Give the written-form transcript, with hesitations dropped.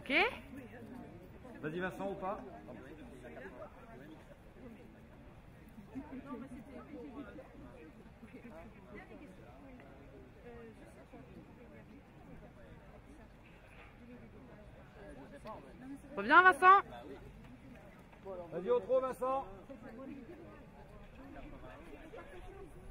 Ok. Vas-y Vincent ou pas? Reviens Vincent. Vas-y au trot Vincent.